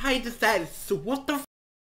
hide the status. So what the f?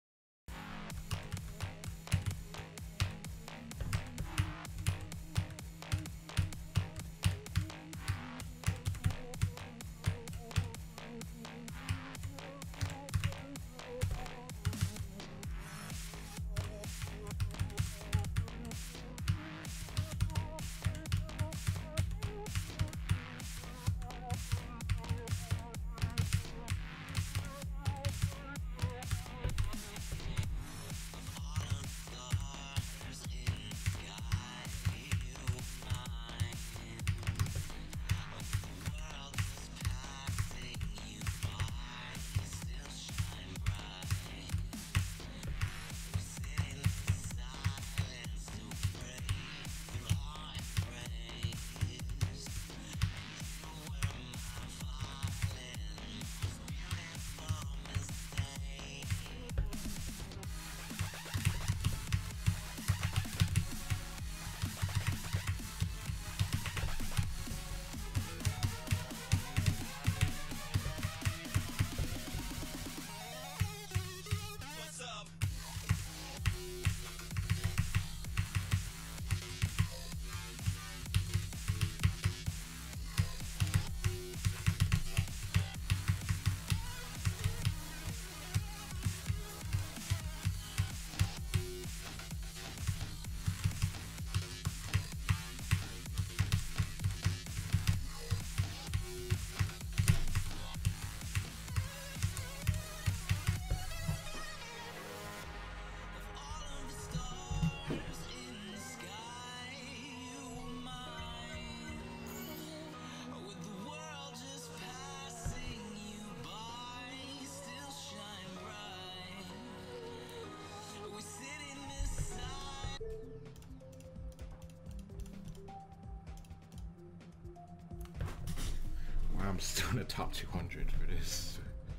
I'm still in the top 200 for this.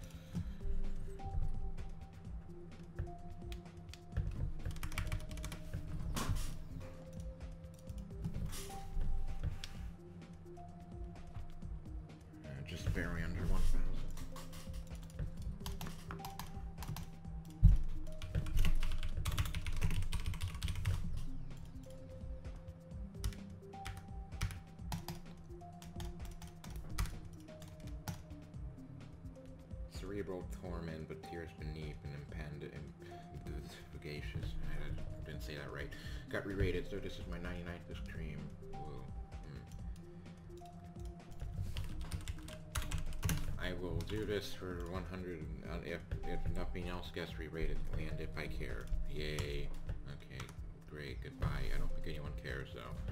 Just barely under 1,000. Cerebral torment, but tears beneath and impagacious. I didn't say that right. Got re-rated, so this is my 99th stream. Whoa. I will do this for 100 if nothing else gets re-rated, and if I care. Yay. Okay, great, goodbye. I don't think anyone cares though.